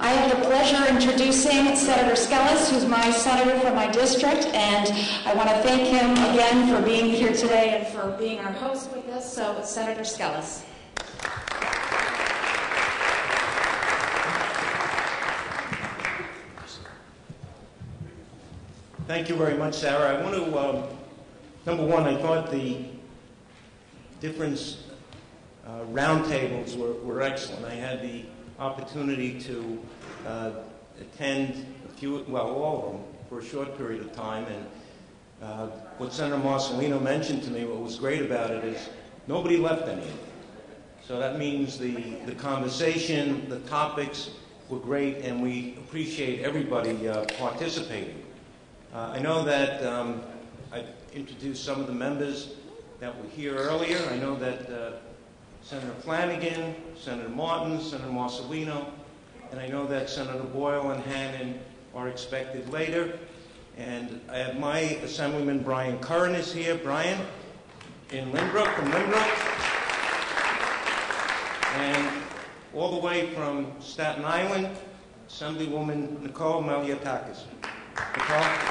I have the pleasure of introducing Senator Skelos, who's my senator from my district, and I want to thank him again for being here today and for being our host with us. So, Senator Skelos. Thank you very much, Sarah. I want to, number one, I thought the different roundtables were excellent. I had the opportunity to attend all of them for a short period of time, and what Senator Marcelino mentioned to me, what was great about it is nobody left any of it. So that means the conversation, the topics were great, and we appreciate everybody participating. I know that I've introduced some of the members that were here earlier. I know that Senator Flanagan, Senator Martin, Senator Marcelino, and I know that Senator Boyle and Hannan are expected later. And I have my Assemblyman Brian Curran is here. Brian, in Lynbrook, from Lynbrook. And all the way from Staten Island, Assemblywoman Nicole Malliotakis. Nicole?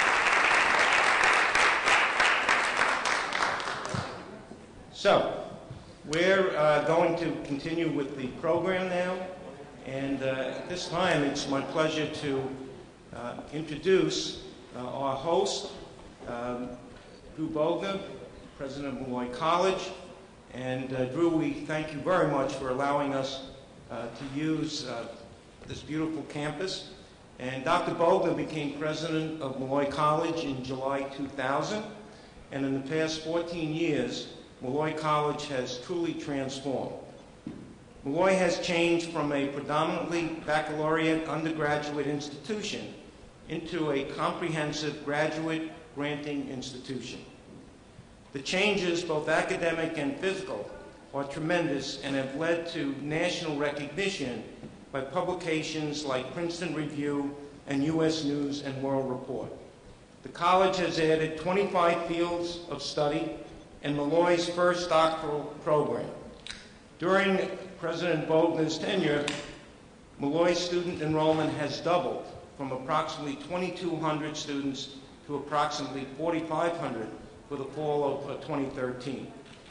So, we're going to continue with the program now, and at this time it's my pleasure to introduce our host, Drew Bogner, President of Molloy College. And Drew, we thank you very much for allowing us to use this beautiful campus. And Dr. Bogner became president of Molloy College in July 2000, and in the past 14 years, Molloy College has truly transformed. Molloy has changed from a predominantly baccalaureate undergraduate institution into a comprehensive graduate granting institution. The changes, both academic and physical, are tremendous and have led to national recognition by publications like Princeton Review and U.S. News and World Report. The college has added 25 fields of study and Molloy's first doctoral program. During President Bogner's tenure, Molloy's student enrollment has doubled from approximately 2,200 students to approximately 4,500 for the fall of 2013.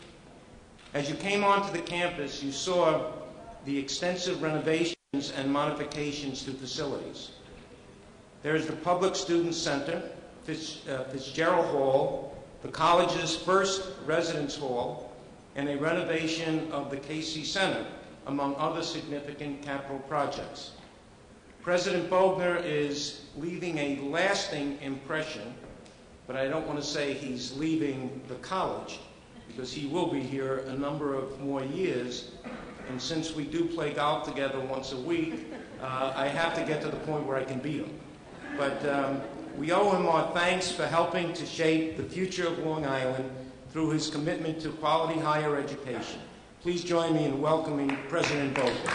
As you came onto the campus, you saw the extensive renovations and modifications to facilities. There is the Public Student Center, Fitzgerald Hall, the college's first residence hall, and a renovation of the Casey Center, among other significant capital projects. President Bogner is leaving a lasting impression, but I don't want to say he's leaving the college, because he will be here a number of more years, and since we do play golf together once a week, I have to get to the point where I can beat him. But we owe him our thanks for helping to shape the future of Long Island through his commitment to quality higher education. Please join me in welcoming President Bogner.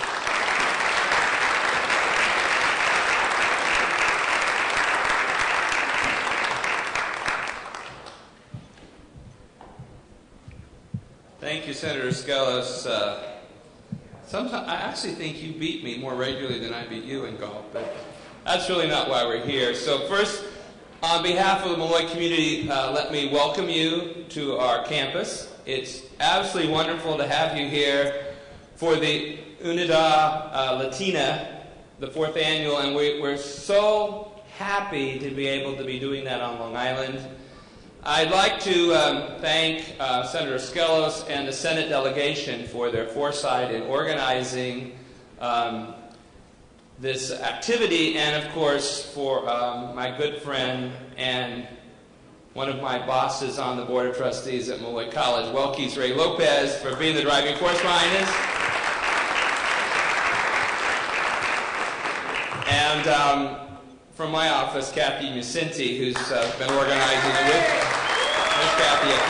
Thank you, Senator Skelos. Sometimes I actually think you beat me more regularly than I beat you in golf, but that's really not why we're here. So first, on behalf of the Molloy community, let me welcome you to our campus. It's absolutely wonderful to have you here for the Unidad Latina, the 4th annual, and we're so happy to be able to be doing that on Long Island. I'd like to thank Senator Skelos and the Senate delegation for their foresight in organizing this activity, and of course for my good friend and one of my bosses on the Board of Trustees at Molloy College, Welkys Ray Lopez, for being the driving force behind this. And from my office, Kathy Musinti, who's been organizing it with us. There's Kathy up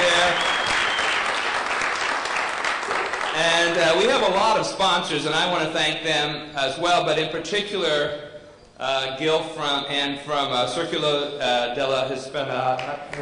there. And we have a lot of sponsors, and I want to thank them as well, but in particular, Gil from Circulo della Hispanidad.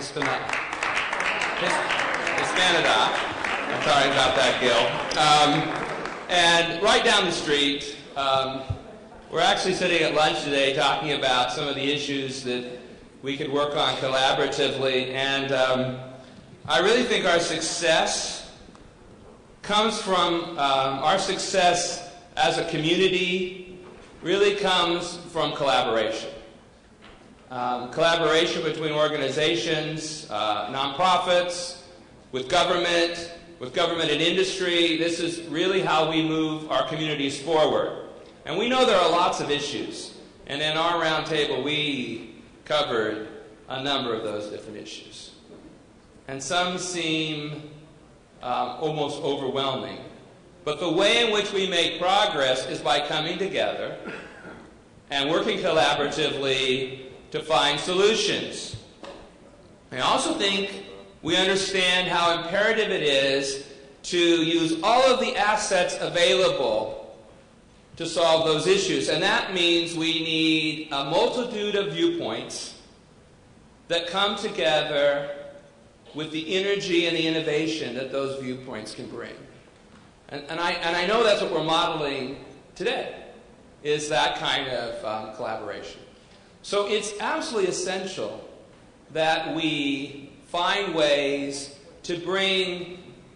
I'm sorry about that, Gil. And right down the street, We're actually sitting at lunch today talking about some of the issues that we could work on collaboratively, and I really think our success comes from, our success as a community really comes from collaboration. Collaboration between organizations, nonprofits, with government and industry. This is really how we move our communities forward. And we know there are lots of issues. And in our roundtable, we covered a number of those different issues. And some seem almost overwhelming. But the way in which we make progress is by coming together and working collaboratively to find solutions. I also think we understand how imperative it is to use all of the assets available to solve those issues. And that means we need a multitude of viewpoints that come together with the energy and the innovation that those viewpoints can bring. And I know that's what we're modeling today, is that kind of collaboration. So it's absolutely essential that we find ways to bring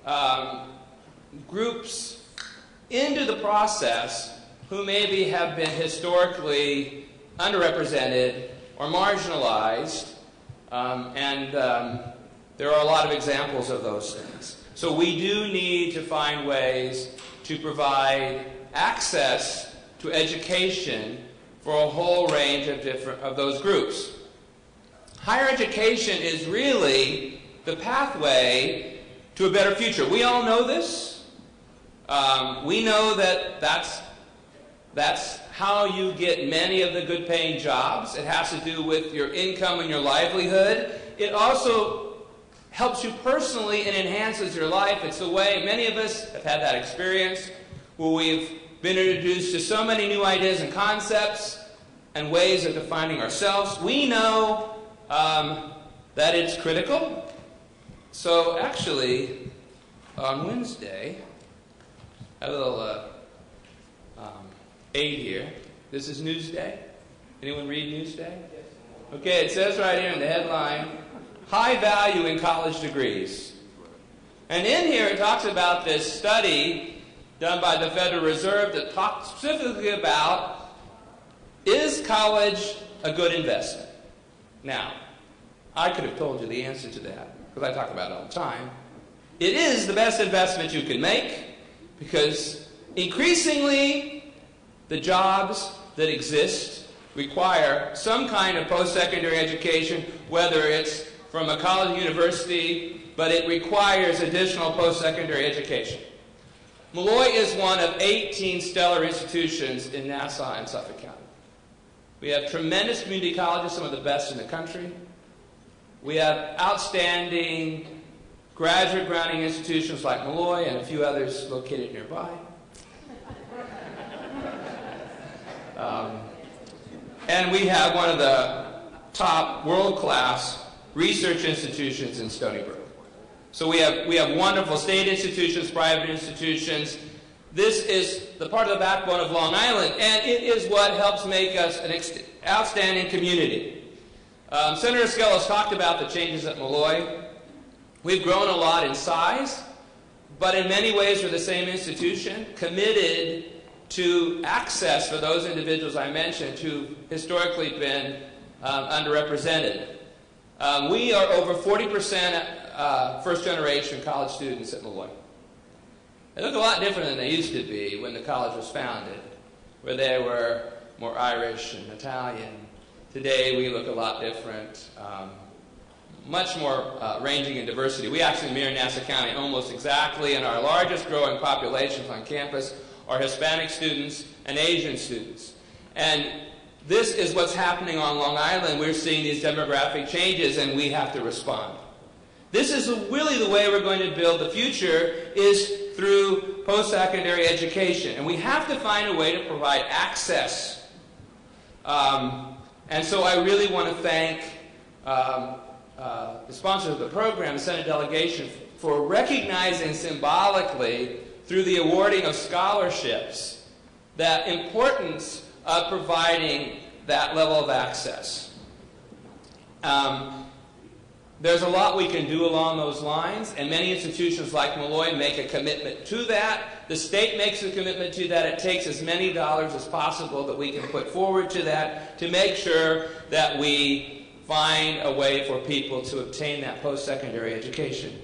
groups into the process who maybe have been historically underrepresented or marginalized, and there are a lot of examples of those things. So we do need to find ways to provide access to education for a whole range of those groups. Higher education is really the pathway to a better future. We all know this. We know that that's how you get many of the good-paying jobs. It has to do with your income and your livelihood. It also helps you personally and enhances your life. It's the way many of us have had that experience where we've been introduced to so many new ideas and concepts and ways of defining ourselves. We know that it's critical. So actually, on Wednesday, I have a little aid here. This is Newsday. Anyone read Newsday? Okay, it says right here in the headline, high value in college degrees. And in here it talks about this study done by the Federal Reserve that talks specifically about, is college a good investment? Now, I could have told you the answer to that, because I talk about it all the time. It is the best investment you can make, because increasingly the jobs that exist require some kind of post-secondary education, whether it's from a college or university, but it requires additional post-secondary education. Molloy is one of 18 stellar institutions in Nassau and Suffolk County. We have tremendous community colleges, some of the best in the country. We have outstanding graduate grounding institutions like Molloy and a few others located nearby. And we have one of the top world-class research institutions in Stony Brook. So we have wonderful state institutions, private institutions. This is the part of the backbone of Long Island, and it is what helps make us an outstanding community. Senator Skelos talked about the changes at Molloy. We've grown a lot in size, but in many ways we're the same institution, committed to access for those individuals I mentioned who've historically been underrepresented. We are over 40% first-generation college students at Molloy. They look a lot different than they used to be when the college was founded, where they were more Irish and Italian. Today we look a lot different, much more ranging in diversity. We actually mirror Nassau County almost exactly, and our largest growing populations on campus are Hispanic students and Asian students. And this is what's happening on Long Island. We're seeing these demographic changes, and we have to respond. This is really the way we're going to build the future, is through post-secondary education. And we have to find a way to provide access. And so I really want to thank the sponsors of the program, the Senate delegation, for recognizing symbolically through the awarding of scholarships that importance of providing that level of access. There's a lot we can do along those lines, and many institutions like Molloy make a commitment to that. The state makes a commitment to that. It takes as many dollars as possible that we can put forward to that to make sure that we find a way for people to obtain that post-secondary education.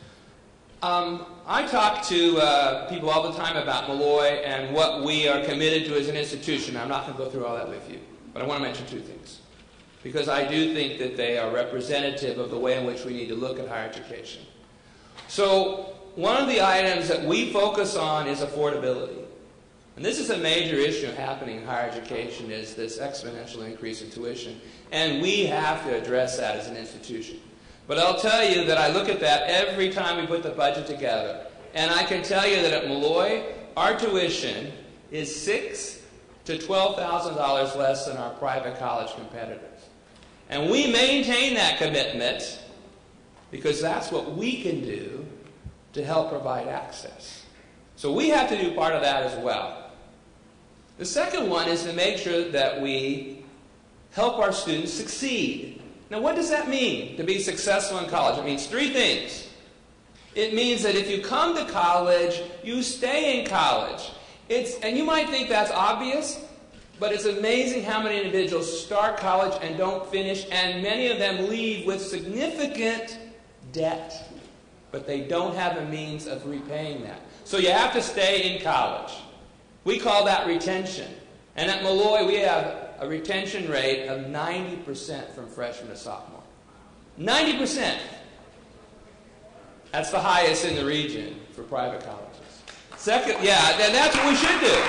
I talk to people all the time about Molloy and what we are committed to as an institution. I'm not going to go through all that with you, but I want to mention two things, because I do think that they are representative of the way in which we need to look at higher education. So one of the items that we focus on is affordability. And this is a major issue happening in higher education, is this exponential increase in tuition. And we have to address that as an institution. But I'll tell you that I look at that every time we put the budget together. And I can tell you that at Molloy, our tuition is $6,000 to $12,000 less than our private college competitors. And we maintain that commitment because that's what we can do to help provide access. So we have to do part of that as well. The second one is to make sure that we help our students succeed. Now, what does that mean, to be successful in college? It means three things. It means that if you come to college, you stay in college. And you might think that's obvious, but it's amazing how many individuals start college and don't finish, and many of them leave with significant debt, but they don't have a means of repaying that. So you have to stay in college. We call that retention. And at Molloy, we have a retention rate of 90% from freshman to sophomore. 90%. That's the highest in the region for private colleges. Second, yeah, then that's what we should do.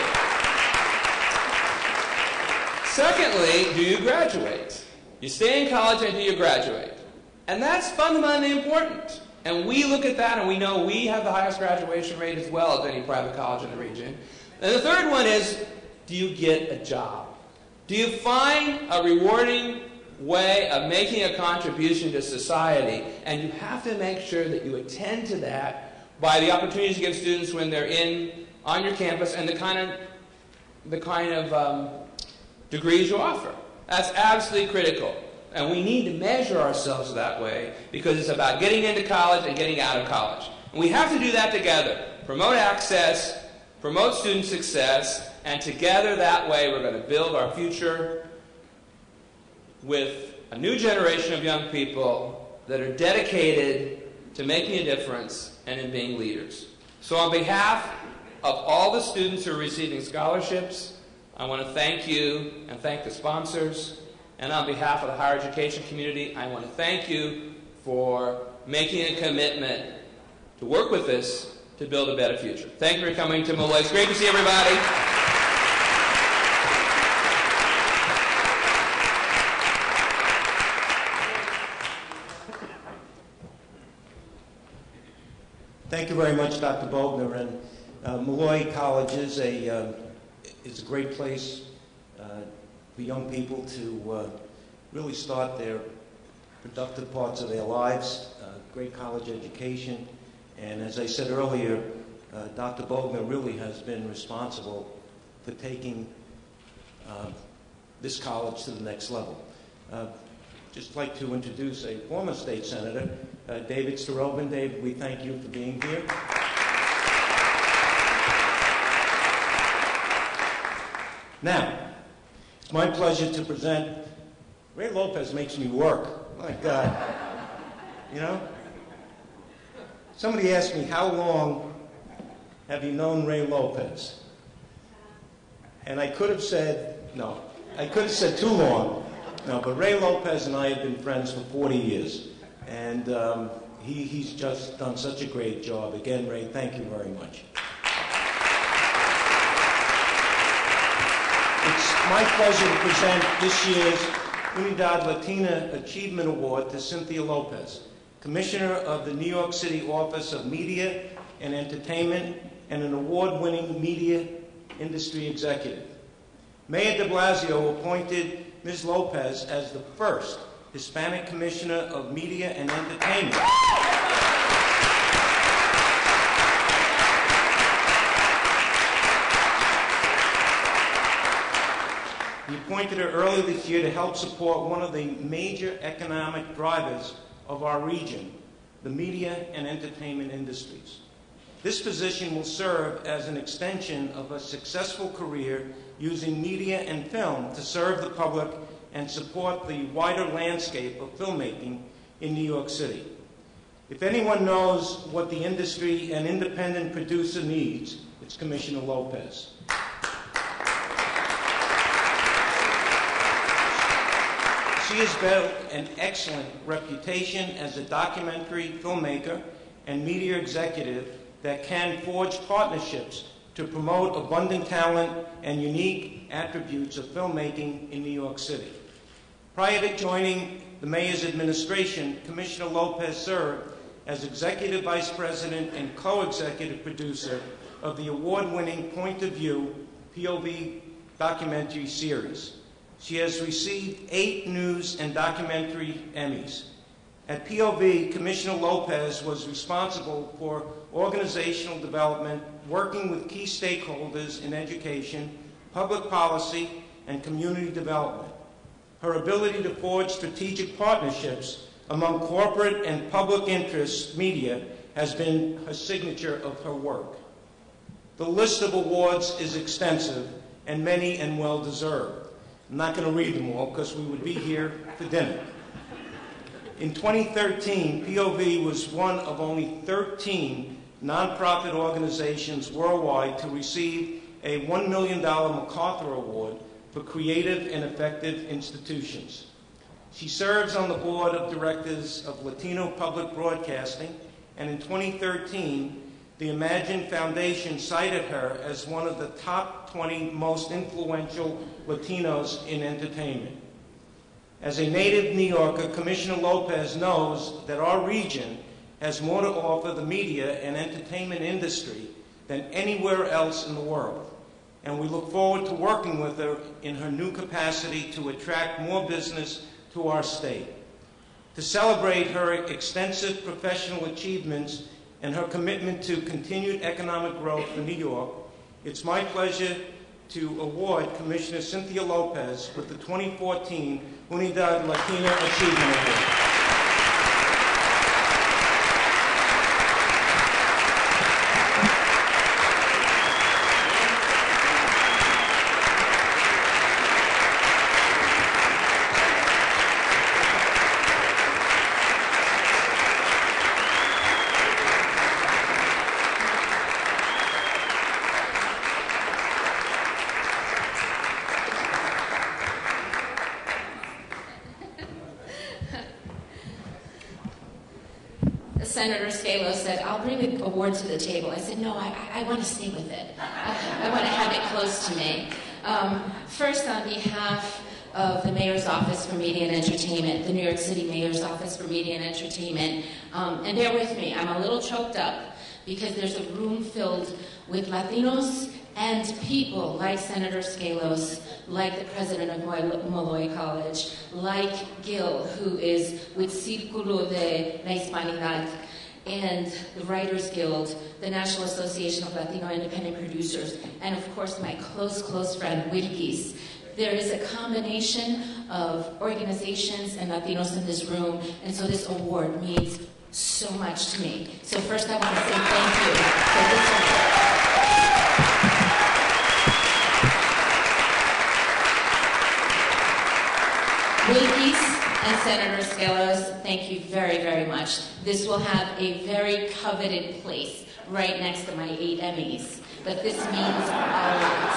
Secondly, do you graduate? You stay in college until you graduate. And that's fundamentally important. And we look at that and we know we have the highest graduation rate as well as any private college in the region. And the third one is, do you get a job? Do you find a rewarding way of making a contribution to society? And you have to make sure that you attend to that by the opportunities you give students when they're on your campus and the kind of degrees you offer. That's absolutely critical. And we need to measure ourselves that way because it's about getting into college and getting out of college. And we have to do that together. Promote access, promote student success, and together that way we're going to build our future with a new generation of young people that are dedicated to making a difference and in being leaders. So on behalf of all the students who are receiving scholarships, I want to thank you and thank the sponsors. And on behalf of the higher education community, I want to thank you for making a commitment to work with us to build a better future. Thank you for coming to Molloy. It's great to see everybody. Thank you very much, Dr. Bogner. And Molloy College is a great place for young people to really start their productive parts of their lives, great college education. And as I said earlier, Dr. Bogner really has been responsible for taking this college to the next level. Just like to introduce a former state senator, David Starobin. Dave, we thank you for being here. Now, it's my pleasure to present. Ray Lopez makes me work. My God. You know? Somebody asked me, how long have you known Ray Lopez? And I could have said, no. I could have said too long. No, but Ray Lopez and I have been friends for 40 years. And he's just done such a great job. Again, Ray, thank you very much. It's my pleasure to present this year's Unidad Latina Achievement Award to Cynthia Lopez, Commissioner of the New York City Office of Media and Entertainment and an award-winning media industry executive. Mayor de Blasio appointed Ms. Lopez as the first Hispanic Commissioner of Media and Entertainment. He appointed her earlier this year to help support one of the major economic drivers of our region, the media and entertainment industries. This position will serve as an extension of a successful career using media and film to serve the public and support the wider landscape of filmmaking in New York City. If anyone knows what the industry and independent producer needs, it's Commissioner Lopez. She has built an excellent reputation as a documentary filmmaker and media executive that can forge partnerships to promote abundant talent and unique attributes of filmmaking in New York City. Prior to joining the mayor's administration, Commissioner Lopez served as Executive Vice President and co-executive producer of the award-winning Point of View POV documentary series. She has received 8 news and documentary Emmys. At POV, Commissioner Lopez was responsible for organizational development, working with key stakeholders in education, public policy, and community development. Her ability to forge strategic partnerships among corporate and public interest media has been her signature of her work. The list of awards is extensive and many and well-deserved. I'm not going to read them all because we would be here for dinner. In 2013, POV was one of only 13 nonprofit organizations worldwide to receive a $1 million MacArthur Award for creative and effective institutions. She serves on the board of directors of Latino Public Broadcasting, and in 2013, the Imagine Foundation cited her as one of the top 20 most influential Latinos in entertainment. As a native New Yorker, Commissioner Lopez knows that our region has more to offer the media and entertainment industry than anywhere else in the world, and we look forward to working with her in her new capacity to attract more business to our state. To celebrate her extensive professional achievements and her commitment to continued economic growth for New York, it's my pleasure to award Commissioner Cynthia Lopez with the 2014 Unidad Latina Achievement Award. Senator Scalos said, I'll bring the award to the table. I said, no, I want to stay with it. I want to have it close to me. First, on behalf of the Mayor's Office for Media and Entertainment, the New York City Mayor's Office for Media and Entertainment, and bear with me, I'm a little choked up because there's a room filled with Latinos and people like Senator Scalos, like the president of Molloy College, like Gil, who is with Círculo de la Hispanidad, and the Writers Guild, the National Association of Latino Independent Producers, and of course my close friend, Wilkis. There is a combination of organizations and Latinos in this room, and so this award means so much to me. So first I want to say thank you for this award. Wilkis and Senator Scalos, thank you very, very much. This will have a very coveted place right next to my 8 Emmys, but this means a lot.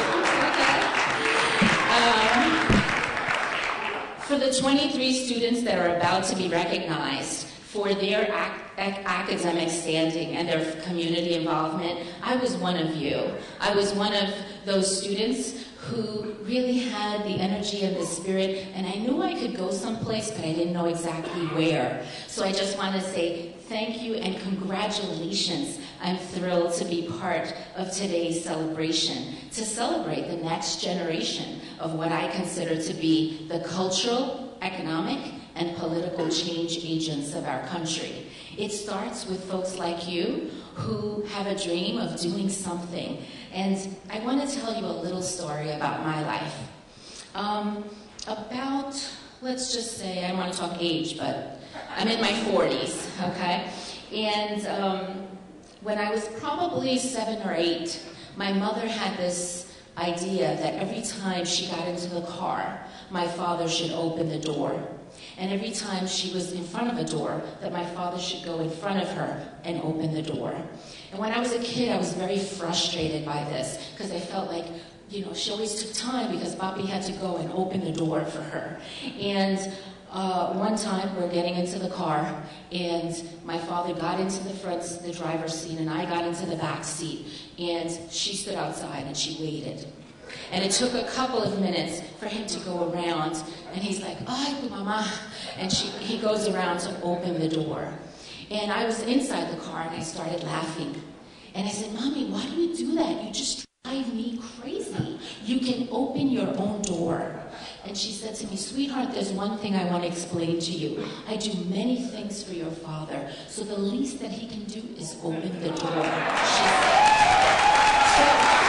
For the 23 students that are about to be recognized for their academic standing and their community involvement, I was one of you. I was one of those students who really had the energy and the spirit, and I knew I could go someplace, but I didn't know exactly where. So I just want to say thank you and congratulations. I'm thrilled to be part of today's celebration, to celebrate the next generation of what I consider to be the cultural, economic, and political change agents of our country. It starts with folks like you who have a dream of doing something. And I want to tell you a little story about my life. About, let's just say, I don't want to talk age, but I'm in my 40s, okay? And when I was probably 7 or 8, my mother had this idea that every time she got into the car, my father should open the door. And every time she was in front of a door, that my father should go in front of her and open the door. And when I was a kid, I was very frustrated by this, because I felt like, you know, she always took time because Papi had to go and open the door for her. And one time we're getting into the car, and my father got into the driver's seat, and I got into the back seat, and she stood outside and she waited. And it took a couple of minutes for him to go around, and he's like, "Ay, mama," and he goes around to open the door. And I was inside the car, and I started laughing. And I said, "Mommy, why do you do that? You just drive me crazy. You can open your own door." And she said to me, "Sweetheart, there's one thing I want to explain to you. I do many things for your father, so the least that he can do is open the door," she said.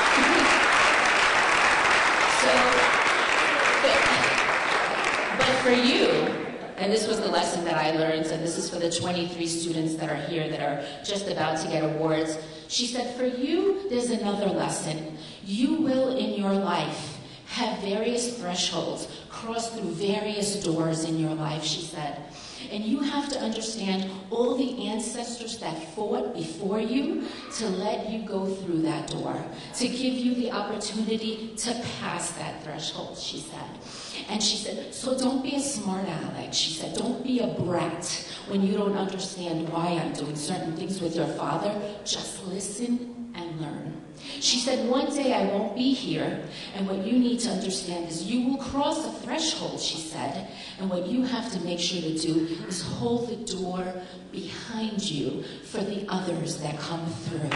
But for you, and this was the lesson that I learned, and this is for the 23 students that are here that are just about to get awards, she said, for you, there's another lesson. You will, in your life, have various thresholds, cross through various doors in your life, she said. And you have to understand all the ancestors that fought before you to let you go through that door, to give you the opportunity to pass that threshold, she said. And she said, so don't be a smart aleck, she said. Don't be a brat when you don't understand why I'm doing certain things with your father. Just listen and learn. She said, one day I won't be here, and what you need to understand is you will cross a threshold, she said, and what you have to make sure to do is hold the door behind you for the others that come through.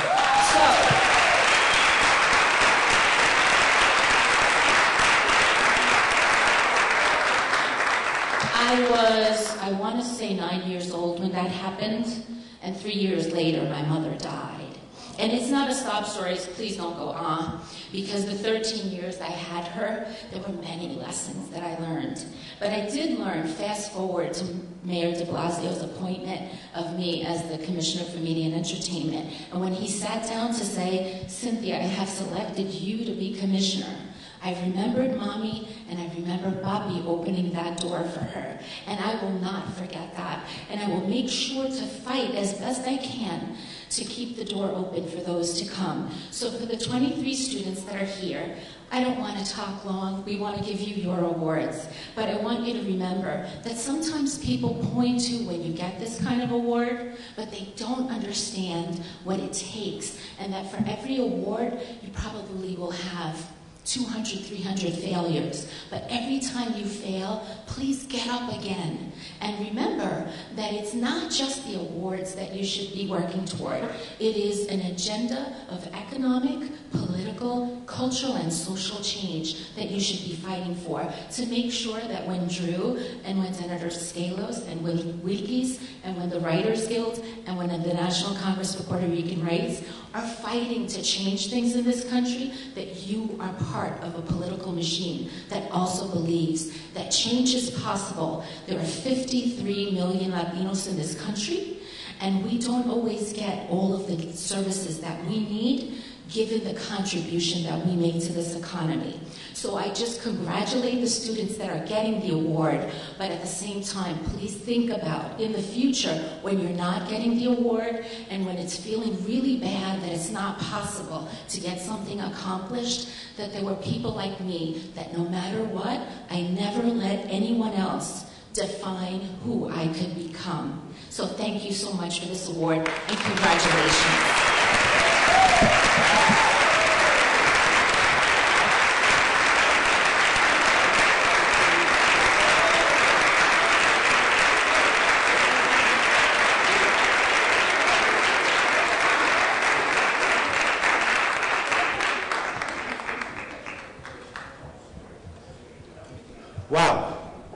I want to say 9 years old when that happened, and 3 years later my mother died. And it's not a sob story, so please don't go, because the 13 years I had her, there were many lessons that I learned. But I did learn, fast forward to Mayor de Blasio's appointment of me as the Commissioner for Media and Entertainment. And when he sat down to say, Cynthia, I have selected you to be Commissioner, I remembered Mommy and I remembered Papi opening that door for her. And I will not forget that. And I will make sure to fight as best I can to keep the door open for those to come. So for the 23 students that are here, I don't want to talk long. We want to give you your awards. But I want you to remember that sometimes people point to when you get this kind of award, but they don't understand what it takes. And that for every award, you probably will have 200, 300 failures. But every time you fail, please get up again. And remember that it's not just the awards that you should be working toward. It is an agenda of economic, political, cultural, and social change that you should be fighting for to make sure that when Drew and when Senator Skelos and when Wilkes and when the Writers Guild and when the National Congress for Puerto Rican Rights are fighting to change things in this country, that you are part of a political machine that also believes that change is possible. There are 53 million Latinos in this country, and we don't always get all of the services that we need given the contribution that we make to this economy. So I just congratulate the students that are getting the award, but at the same time, please think about in the future when you're not getting the award and when it's feeling really bad that it's not possible to get something accomplished, that there were people like me that no matter what, I never let anyone else define who I could become. So thank you so much for this award and congratulations. Wow.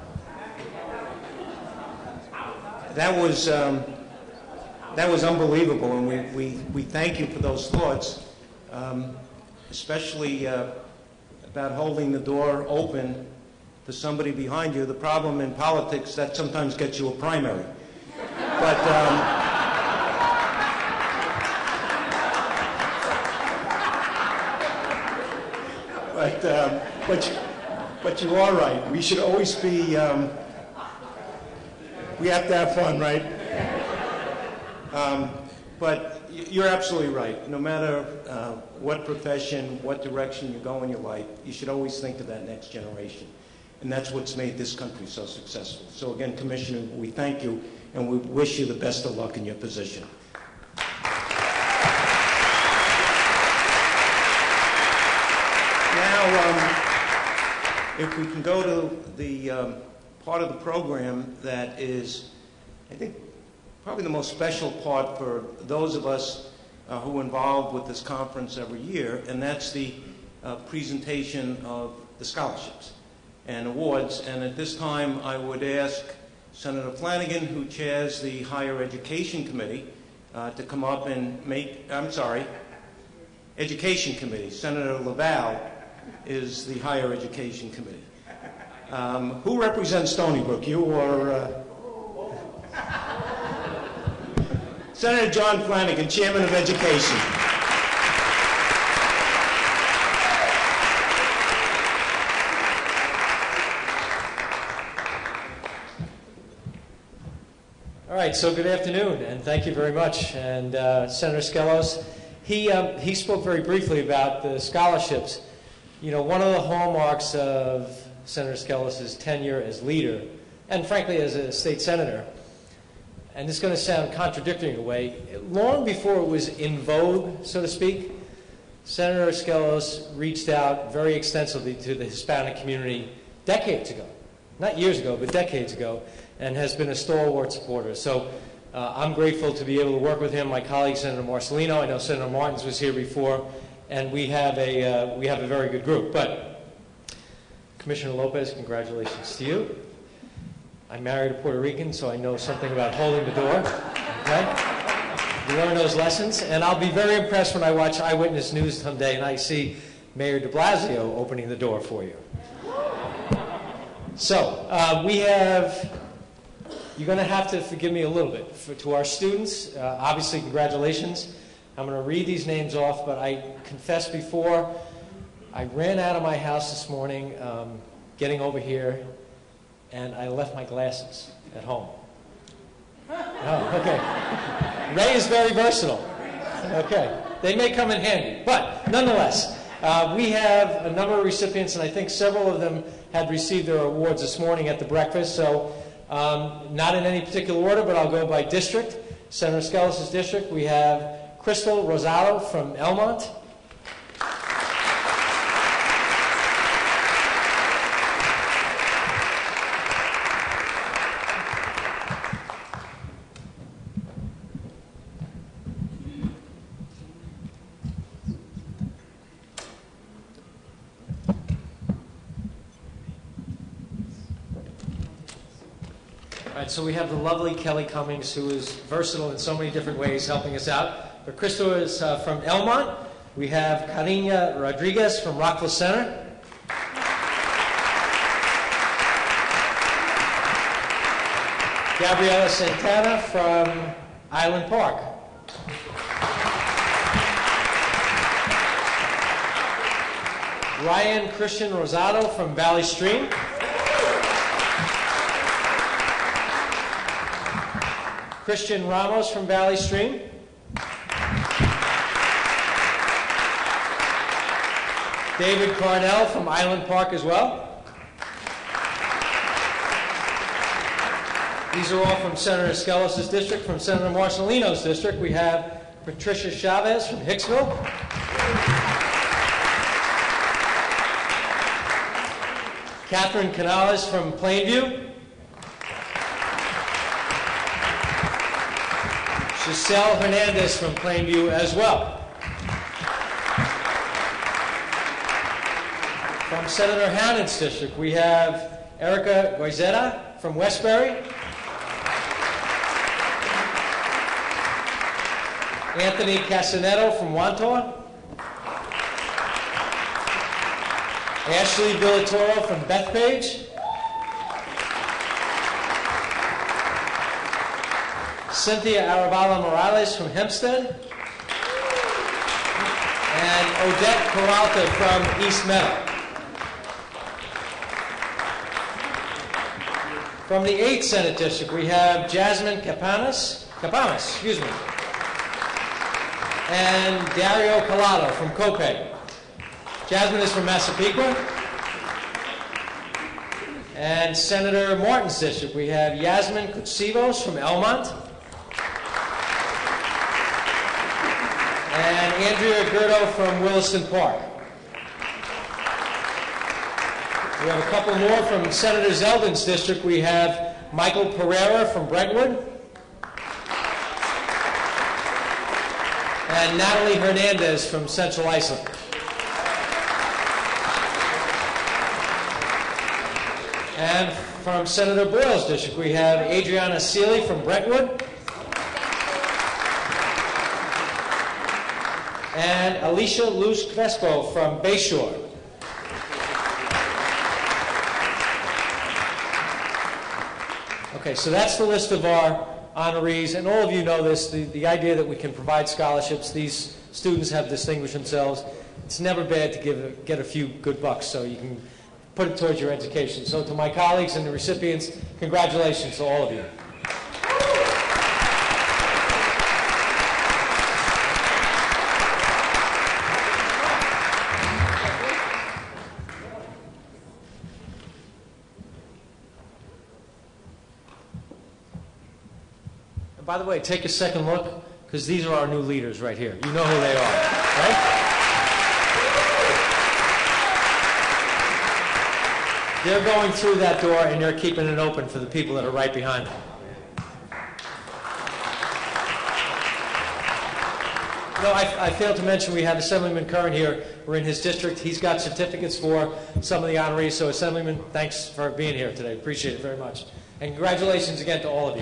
That was unbelievable, and we thank you for those thoughts, especially about holding the door open to somebody behind you. The problem in politics, that sometimes gets you a primary. But you are right. We should always be, we have to have fun, right? But you're absolutely right. No matter what profession, what direction you go in your life, you should always think of that next generation. And that's what's made this country so successful. So again, Commissioner, we thank you, and we wish you the best of luck in your position. Now, if we can go to the part of the program that is, I think, probably the most special part for those of us who are involved with this conference every year, and that's the presentation of the scholarships and awards. And at this time, I would ask Senator Flanagan, who chairs the Higher Education Committee, to come up and Education Committee. Senator Laval is the Higher Education Committee. Who represents Stony Brook, you or... Senator John Flanagan, Chairman of Education. All right, so good afternoon, and thank you very much. And Senator Skelos, he spoke very briefly about the scholarships. You know, one of the hallmarks of Senator Skelos' tenure as leader, and frankly as a state senator, and this is going to sound contradictory in a way, long before it was in vogue, so to speak, Senator Skelos reached out very extensively to the Hispanic community decades ago. Not years ago, but decades ago, and has been a stalwart supporter. So I'm grateful to be able to work with him, my colleague, Senator Marcelino. I know Senator Martins was here before, and we have a very good group. But Commissioner Lopez, congratulations to you. I married a Puerto Rican, so I know something about holding the door. Okay? You learn those lessons, and I'll be very impressed when I watch Eyewitness News someday and I see Mayor de Blasio opening the door for you. So we have, you're going to have to forgive me a little bit. To our students, obviously congratulations. I'm going to read these names off, but I confessed before, I ran out of my house this morning getting over here, and I left my glasses at home. Oh, okay. Ray is very versatile. Okay. They may come in handy, but nonetheless, we have a number of recipients, and I think several of them had received their awards this morning at the breakfast, so not in any particular order, but I'll go by district. Senator Skelos' district, we have Crystal Rosado from Elmont. So we have the lovely Kelly Cummings, who is versatile in so many different ways, helping us out. But Crystal is from Elmont. We have Karina Rodriguez from Rockville Center. Gabriela Santana from Island Park. Ryan Christian Rosado from Valley Stream. Christian Ramos from Valley Stream. David Carnell from Island Park as well. These are all from Senator Skelos' district. From Senator Marcelino's district, we have Patricia Chavez from Hicksville. Catherine Canales from Plainview. Giselle Hernandez from Plainview as well. From Senator Hannon's district, we have Erica Goizeta from Westbury. Anthony Casanetto from Wantor. Ashley Villatoro from Bethpage. Cynthia Aravala Morales from Hempstead. And Odette Peralta from East Meadow. From the 8th Senate District, we have Jasmine Capanas, and Dario Collado from Copiague. Jasmine is from Massapequa. And Senator Martin's district, we have Yasmin Kutsivos from Elmont. And Andrea Gerdo from Williston Park. We have a couple more from Senator Zeldin's district. We have Michael Pereira from Brentwood. And Natalie Hernandez from Central Islip. And from Senator Boyle's district, we have Adriana Seeley from Brentwood. And Alicia Luz Crespo from Bayshore. Okay, so that's the list of our honorees, and all of you know this, the idea that we can provide scholarships. These students have distinguished themselves. It's never bad to get a few good bucks, so you can put it towards your education. So to my colleagues and the recipients, congratulations to all of you. By the way, take a second look, because these are our new leaders right here. You know who they are, right? They're going through that door, and they're keeping it open for the people that are right behind them. No, I failed to mention we have Assemblyman Curran here. We're in his district. He's got certificates for some of the honorees. So, Assemblyman, thanks for being here today. Appreciate it very much. And congratulations again to all of you.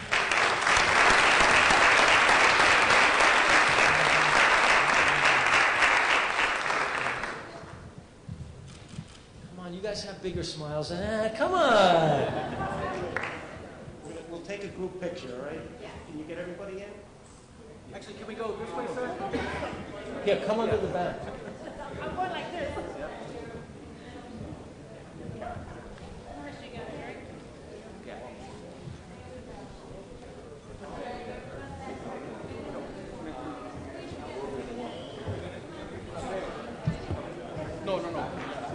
You guys have bigger smiles. Come on. We'll take a group picture, all right? Yeah. Can you get everybody in? Actually, can we go this way first? Yeah, come under the back. I'm going like this. No.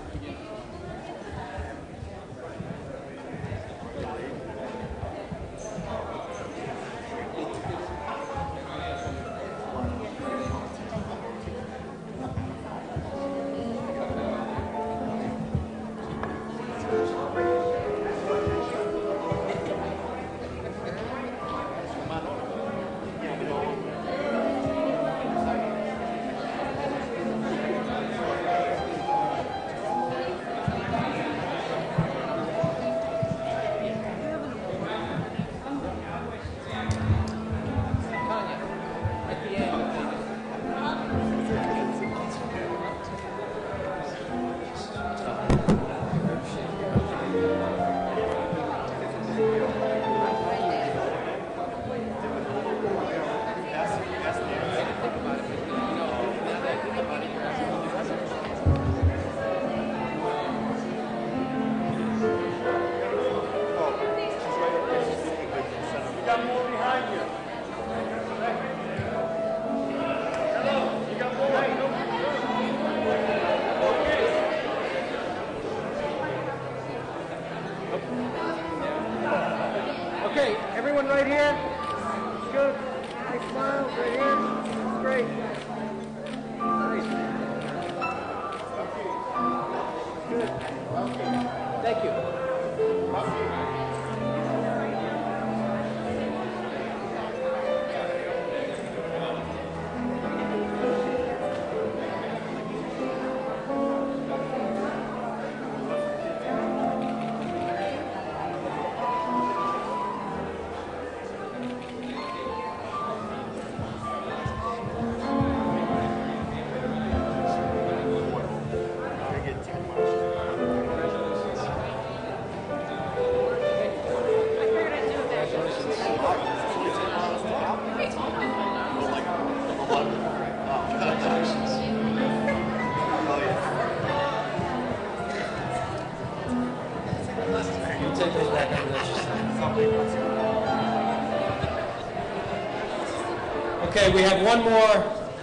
Okay, everyone right here. Good. Nice smile right here. Great. Nice. Good. Thank you. You're getting too much. circulate that number that you said. Okay, we have one more.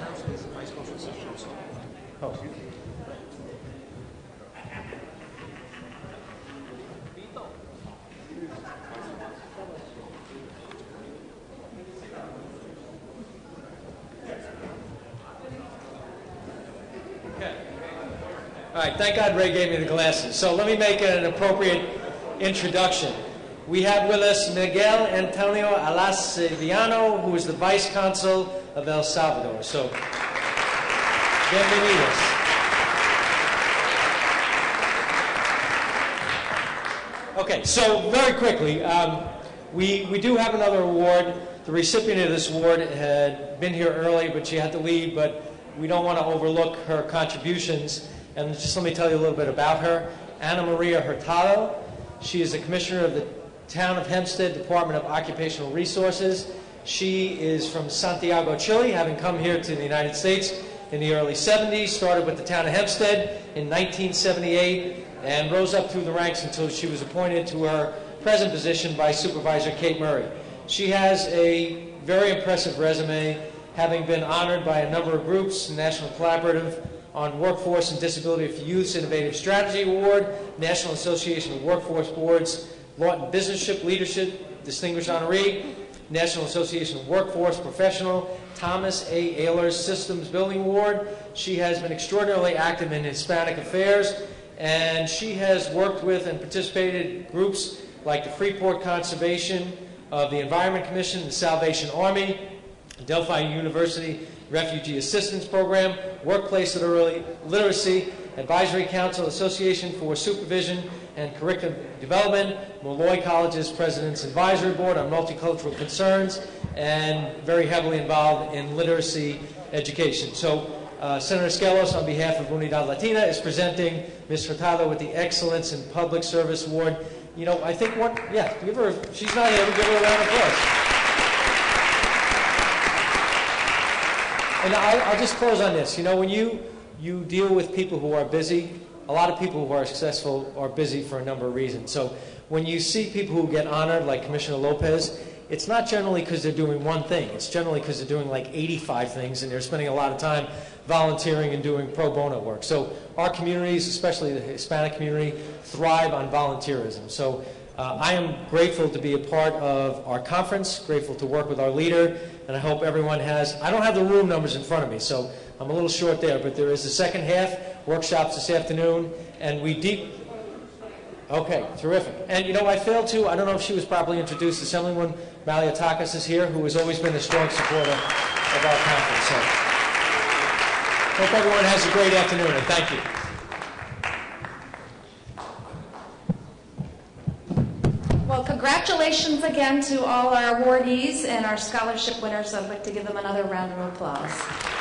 Oh. All right, thank God Ray gave me the glasses. So let me make an appropriate introduction. We have with us Miguel Antonio Alaceviano, who is the Vice Consul of El Salvador. So, bienvenidos. Okay, so very quickly, we do have another award. The recipient of this award had been here early, but she had to leave, but we don't want to overlook her contributions. And just let me tell you a little bit about her. Ana Maria Hurtado. She is the commissioner of the Town of Hempstead Department of Occupational Resources. She is from Santiago, Chile, having come here to the United States in the early 70s, started with the Town of Hempstead in 1978, and rose up through the ranks until she was appointed to her present position by Supervisor Kate Murray. She has a very impressive resume, having been honored by a number of groups, National Collaborative on Workforce and Disability for Youth's Innovative Strategy Award, National Association of Workforce Boards, Lawton Businessship Leadership Distinguished Honoree, National Association of Workforce Professional, Thomas A. Ehlers Systems Building Award. She has been extraordinarily active in Hispanic affairs, and she has worked with and participated in groups like the Freeport Conservation of the Environment Commission, the Salvation Army, Delphi University Refugee Assistance Program, Workplace Literacy Advisory Council, Association for Supervision and Curriculum Development, Molloy College's President's Advisory Board on Multicultural Concerns, and very heavily involved in literacy education. So Senator Skelos, on behalf of Unidad Latina, is presenting Ms. Hurtado with the Excellence in Public Service Award. You know, I think give her, she's not here, we'll give her a round of applause. And I'll just close on this. You know, when you deal with people who are busy, a lot of people who are successful are busy for a number of reasons. So when you see people who get honored, like Commissioner Lopez, it's not generally because they're doing one thing. It's generally because they're doing like 85 things, and they're spending a lot of time volunteering and doing pro bono work. So our communities, especially the Hispanic community, thrive on volunteerism. So I am grateful to be a part of our conference, grateful to work with our leader, and I hope everyone has, I don't have the room numbers in front of me, so I'm a little short there, but there is the second half, workshops this afternoon, and okay, terrific. And you know, I failed to, I don't know if she was properly introduced, Assemblywoman Malliotakis is here, who has always been a strong supporter of our conference. So, hope everyone has a great afternoon, and thank you. Well, congratulations again to all our awardees and our scholarship winners. I'd like to give them another round of applause.